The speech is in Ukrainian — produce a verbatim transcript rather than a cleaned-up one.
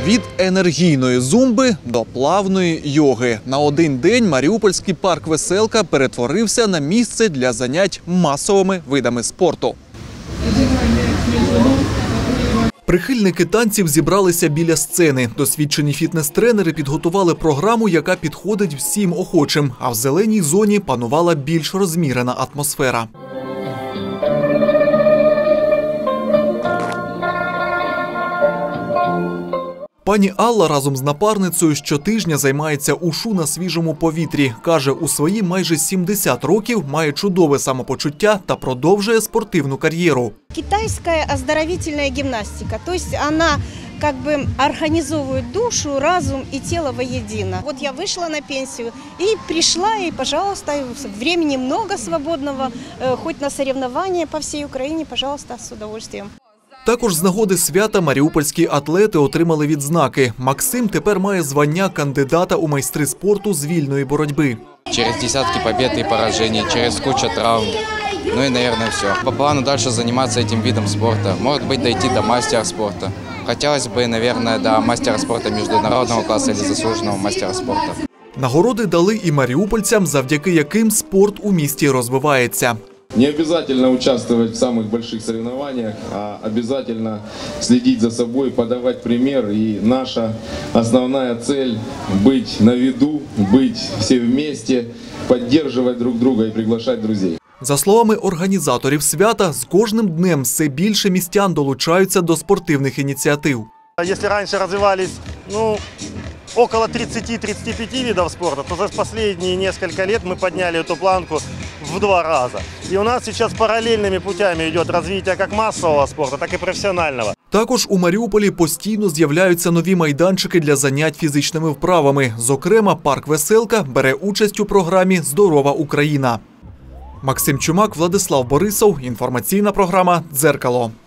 Від енергійної зумби до плавної йоги. На один день Маріупольський парк «Веселка» перетворився на місце для занять масовими видами спорту. Прихильники танців зібралися біля сцени. Досвідчені фітнес-тренери підготували програму, яка підходить всім охочим. А в зеленій зоні панувала більш розмірена атмосфера. Пані Алла разом з напарницею щотижня займається ушу на свіжому повітрі. Каже, у свої майже сімдесят років має чудове самопочуття та продовжує спортивну кар'єру. Китайська оздоровительна гімнастика, тобто вона как бы организовывает душу, разум и тело воедино. Вот я вышла на пенсию и пришла, и, пожалуйста, времени много свободного, хоть на соревнования по всей Украине, пожалуйста, с удовольствием. Також з нагоди свята маріупольські атлети отримали відзнаки. Максим тепер має звання кандидата у майстри спорту з вільної боротьби. Через десятки побед и поражений, через кучу травм. Ну и, наверное, все. По плану дальше заниматься этим видом спорта. Может быть, дойти до мастера спорта. Хотелось бы, наверное, до мастера спорта международного класса или заслуженного мастера спорта. Нагороди дали і маріупольцям, завдяки яким спорт у місті розвивається. Не обязательно участвовать в самых больших соревнованиях, а обязательно следить за собой, подавать пример. И наша основная цель – быть на виду, быть все вместе, поддерживать друг друга и приглашать друзей. За словами організаторів свята, з кожним днем все більше містян долучаються до спортивних ініціатив. Якщо раніше розвивались, ну, около тридцати-тридцати пяти видов спорта, то за последние несколько лет мы подняли эту планку в два раза. И у нас сейчас параллельными путями идет развитие как массового спорта, так и профессионального. Також у Маріуполі постійно з'являються нові майданчики для занять фізичними вправами. Зокрема, парк «Веселка» бере участь у програмі «Здорова Україна». Максим Чумак, Владислав Борисов. Інформаційна програма «Дзеркало».